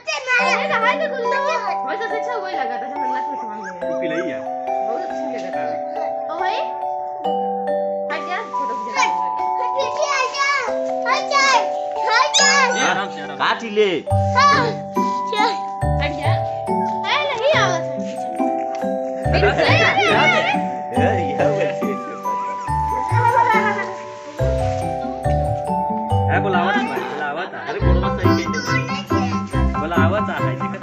वैसे तो अच्छा वही लगा था जब लग में मांग लिया पिलाई है बहुत अच्छा लगा था तो भाई हट जा छोटा आराम से काट ले हट जा है नहीं आवाज है बुलावत अरे बोलवा सही बोलावत है